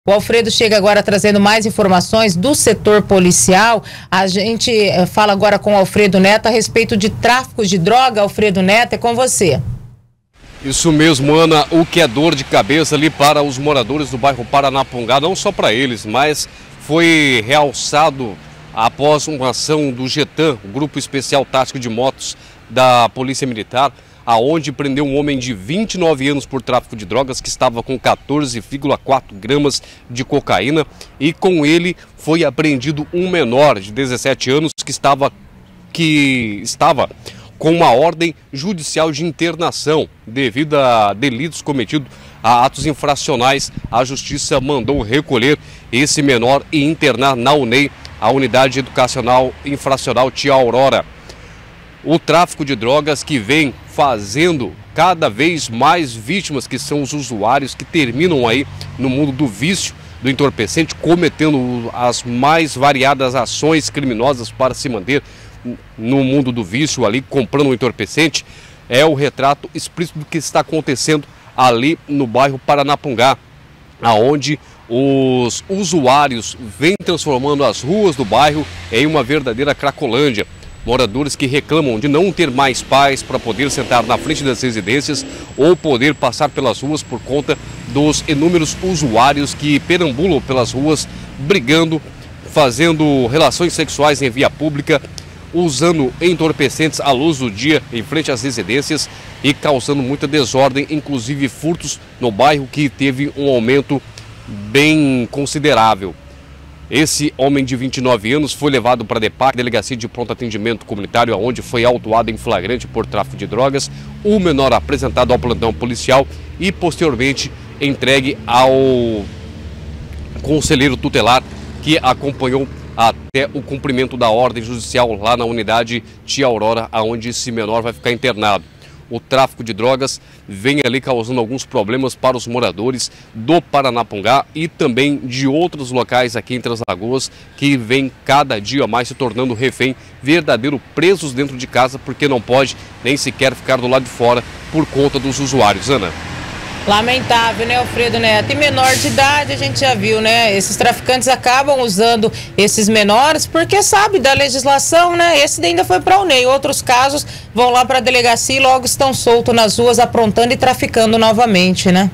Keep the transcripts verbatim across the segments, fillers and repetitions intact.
O Alfredo chega agora trazendo mais informações do setor policial. A gente fala agora com o Alfredo Neto a respeito de tráfico de droga. Alfredo Neto, é com você. Isso mesmo, Ana, o que é dor de cabeça ali para os moradores do bairro Paranapungá, não só para eles, mas foi realçado após uma ação do GETAM, o Grupo Especial Tático de Motos da Polícia Militar, aonde prendeu um homem de vinte e nove anos por tráfico de drogas que estava com quatorze vírgula quatro gramas de cocaína, e com ele foi apreendido um menor de dezessete anos que estava, que estava com uma ordem judicial de internação devido a delitos cometidos a atos infracionais. A justiça mandou recolher esse menor e internar na U N E I, a Unidade Educacional Infracional Tia Aurora. O tráfico de drogas que vem fazendo cada vez mais vítimas, que são os usuários que terminam aí no mundo do vício, do entorpecente, cometendo as mais variadas ações criminosas para se manter no mundo do vício, ali comprando um entorpecente. É o retrato explícito do que está acontecendo ali no bairro Paranapungá, aonde os usuários vêm transformando as ruas do bairro em uma verdadeira cracolândia. Moradores que reclamam de não ter mais paz para poder sentar na frente das residências ou poder passar pelas ruas por conta dos inúmeros usuários que perambulam pelas ruas, brigando, fazendo relações sexuais em via pública, usando entorpecentes à luz do dia em frente às residências e causando muita desordem, inclusive furtos no bairro, que teve um aumento bem considerável. Esse homem de vinte e nove anos foi levado para a DEPAC, Delegacia de Pronto Atendimento Comunitário, onde foi autuado em flagrante por tráfico de drogas. O menor apresentado ao plantão policial e posteriormente entregue ao conselheiro tutelar, que acompanhou até o cumprimento da ordem judicial lá na unidade Tia Aurora, onde esse menor vai ficar internado. O tráfico de drogas vem ali causando alguns problemas para os moradores do Paranapungá e também de outros locais aqui em Três Lagoas, que vem cada dia mais se tornando refém, verdadeiro presos dentro de casa, porque não pode nem sequer ficar do lado de fora por conta dos usuários. Ana? Lamentável, né, Alfredo Neto? E menor de idade, a gente já viu, né? Esses traficantes acabam usando esses menores porque sabe da legislação, né? Esse ainda foi para a U N E I. Outros casos vão lá para a delegacia e logo estão soltos nas ruas, aprontando e traficando novamente, né?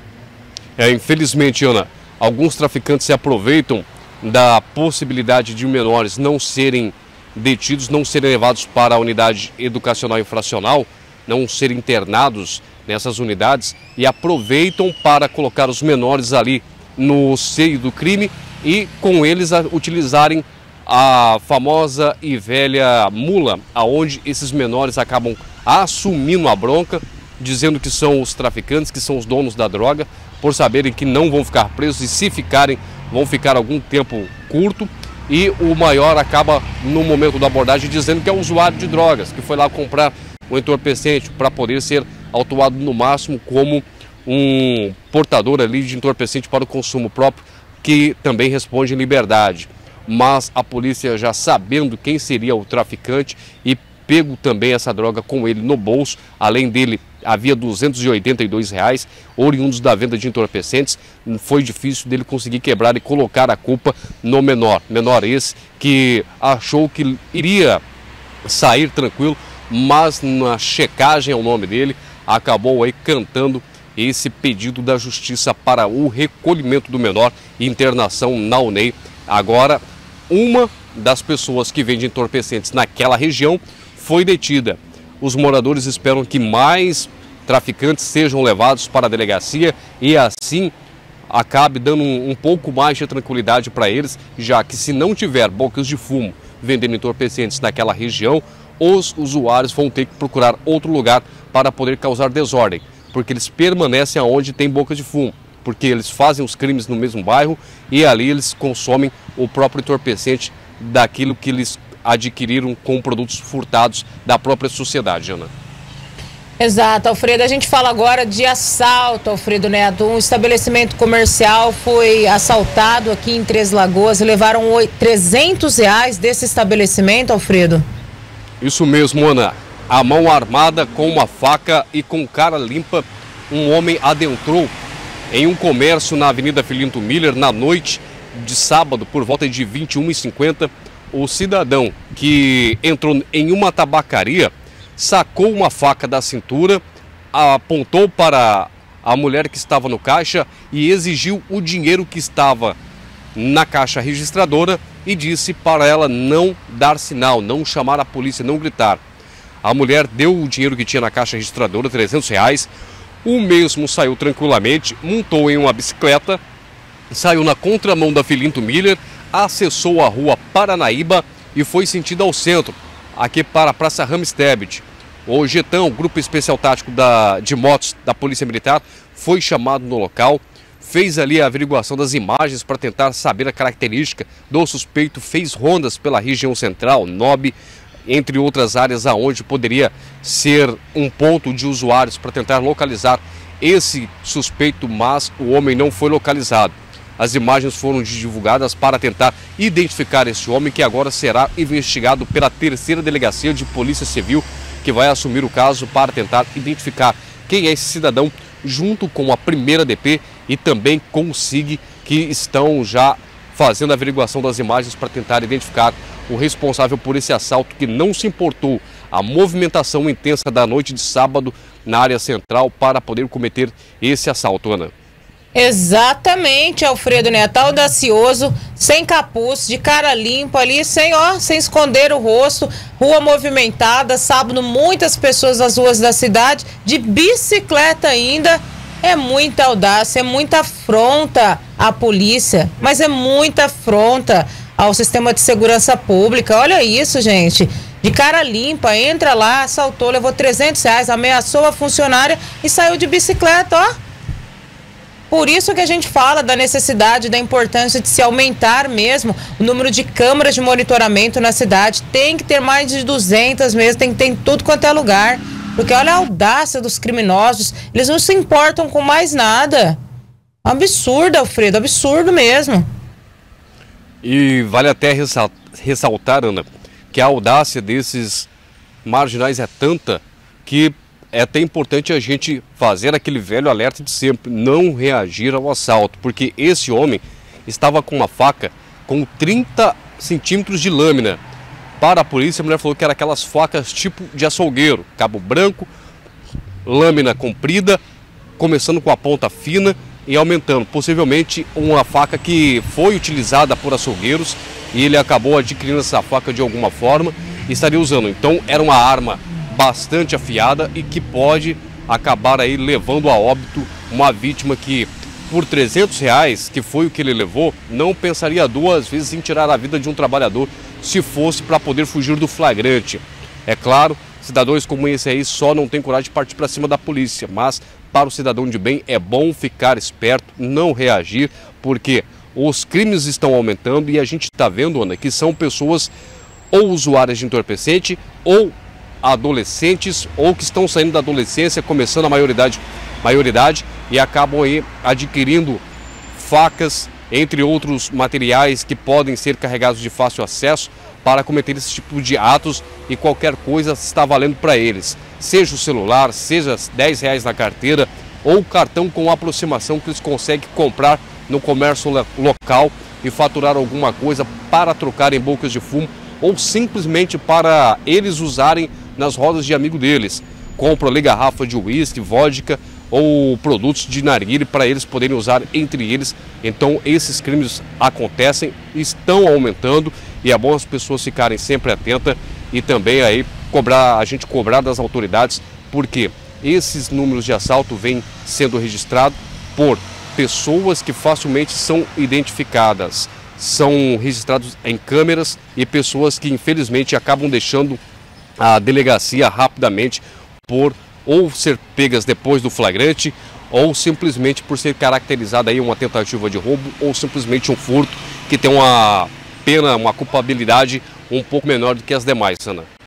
É, infelizmente, Ana, alguns traficantes se aproveitam da possibilidade de menores não serem detidos, não serem levados para a unidade educacional infracional, não serem internados nessas unidades, e aproveitam para colocar os menores ali no seio do crime e com eles a utilizarem a famosa e velha mula, aonde esses menores acabam assumindo a bronca, dizendo que são os traficantes, que são os donos da droga, por saberem que não vão ficar presos, e se ficarem, vão ficar algum tempo curto. E o maior acaba, no momento da abordagem, dizendo que é usuário de drogas, que foi lá comprar um entorpecente para poder ser autuado no máximo como um portador ali de entorpecente para o consumo próprio, que também responde em liberdade. Mas a polícia, já sabendo quem seria o traficante e pego também essa droga com ele no bolso, além dele havia duzentos e oitenta e dois reais oriundos da venda de entorpecentes, foi difícil dele conseguir quebrar e colocar a culpa no menor. Menor esse que achou que iria sair tranquilo, mas na checagem ao nome dele, acabou aí cantando esse pedido da justiça para o recolhimento do menor e internação na U N E I. Agora, uma das pessoas que vende entorpecentes naquela região foi detida. Os moradores esperam que mais traficantes sejam levados para a delegacia e assim acabe dando um, um pouco mais de tranquilidade para eles, já que se não tiver bocas de fumo vendendo entorpecentes naquela região, os usuários vão ter que procurar outro lugar para poder causar desordem, porque eles permanecem aonde tem boca de fumo, porque eles fazem os crimes no mesmo bairro e ali eles consomem o próprio entorpecente daquilo que eles adquiriram com produtos furtados da própria sociedade, Ana. Exato, Alfredo. A gente fala agora de assalto, Alfredo Neto. Um estabelecimento comercial foi assaltado aqui em Três Lagoas. Levaram trezentos reais desse estabelecimento, Alfredo. Isso mesmo, Ana. A mão armada com uma faca e com cara limpa, um homem adentrou em um comércio na Avenida Filinto Miller na noite de sábado, por volta de vinte e uma e cinquenta. O cidadão que entrou em uma tabacaria sacou uma faca da cintura, apontou para a mulher que estava no caixa e exigiu o dinheiro que estava na caixa registradora e disse para ela não dar sinal, não chamar a polícia, não gritar. A mulher deu o dinheiro que tinha na caixa registradora, trezentos reais. O mesmo saiu tranquilamente, montou em uma bicicleta, saiu na contramão da Filinto Miller, acessou a rua Paranaíba e foi sentido ao centro, aqui para a Praça Ramstebet. O Getão, Grupo Especial Tático da, de Motos da Polícia Militar, foi chamado no local, fez ali a averiguação das imagens para tentar saber a característica do suspeito, fez rondas pela região central, Nob, entre outras áreas aonde poderia ser um ponto de usuários para tentar localizar esse suspeito, mas o homem não foi localizado. As imagens foram divulgadas para tentar identificar esse homem, que agora será investigado pela terceira Delegacia de Polícia Civil, que vai assumir o caso para tentar identificar quem é esse cidadão, junto com a primeira D P e também com o S I G, que estão já fazendo a averiguação das imagens para tentar identificar o responsável por esse assalto, que não se importou a movimentação intensa da noite de sábado na área central para poder cometer esse assalto, Ana. Exatamente, Alfredo Neto, audacioso, sem capuz, de cara limpa ali, sem, ó, sem esconder o rosto, rua movimentada, sábado, muitas pessoas nas ruas da cidade, de bicicleta ainda. É muita audácia, é muita afronta à polícia, mas é muita afronta ao sistema de segurança pública. Olha isso, gente, de cara limpa, entra lá, assaltou, levou trezentos reais, ameaçou a funcionária e saiu de bicicleta, ó. Por isso que a gente fala da necessidade, da importância de se aumentar mesmo o número de câmeras de monitoramento na cidade. Tem que ter mais de duzentas mesmo, tem que ter em tudo quanto é lugar. Porque olha a audácia dos criminosos, eles não se importam com mais nada. Absurdo, Alfredo, absurdo mesmo. E vale até ressaltar, Ana, que a audácia desses marginais é tanta que é até importante a gente fazer aquele velho alerta de sempre, não reagir ao assalto, porque esse homem estava com uma faca com trinta centímetros de lâmina. Para a polícia, a mulher falou que era aquelas facas tipo de açougueiro, cabo branco, lâmina comprida, começando com a ponta fina e aumentando. Possivelmente uma faca que foi utilizada por açougueiros e ele acabou adquirindo essa faca de alguma forma e estaria usando. Então era uma arma bastante afiada e que pode acabar aí levando a óbito uma vítima que, por trezentos reais, que foi o que ele levou, não pensaria duas vezes em tirar a vida de um trabalhador se fosse para poder fugir do flagrante. É claro, cidadãos como esse aí só não tem coragem de partir para cima da polícia, mas para o cidadão de bem é bom ficar esperto, não reagir, porque os crimes estão aumentando e a gente está vendo, Ana, que são pessoas ou usuárias de entorpecente ou adolescentes ou que estão saindo da adolescência, começando a maioridade, maioridade e acabam aí adquirindo facas, entre outros materiais que podem ser carregados de fácil acesso para cometer esse tipo de atos e qualquer coisa está valendo para eles. Seja o celular, seja dez reais na carteira ou cartão com aproximação que eles conseguem comprar no comércio local e faturar alguma coisa para trocar em bocas de fumo ou simplesmente para eles usarem nas rodas de amigo deles. Compram ali garrafa de uísque, vodka ou produtos de narguilé para eles poderem usar entre eles. Então esses crimes acontecem, estão aumentando e é bom as pessoas ficarem sempre atentas e também aí cobrar, a gente cobrar das autoridades, porque esses números de assalto vêm sendo registrados por pessoas que facilmente são identificadas, são registrados em câmeras e pessoas que infelizmente acabam deixando a delegacia rapidamente por ou ser pegas depois do flagrante ou simplesmente por ser caracterizada aí uma tentativa de roubo ou simplesmente um furto que tem uma pena, uma culpabilidade um pouco menor do que as demais, Ana.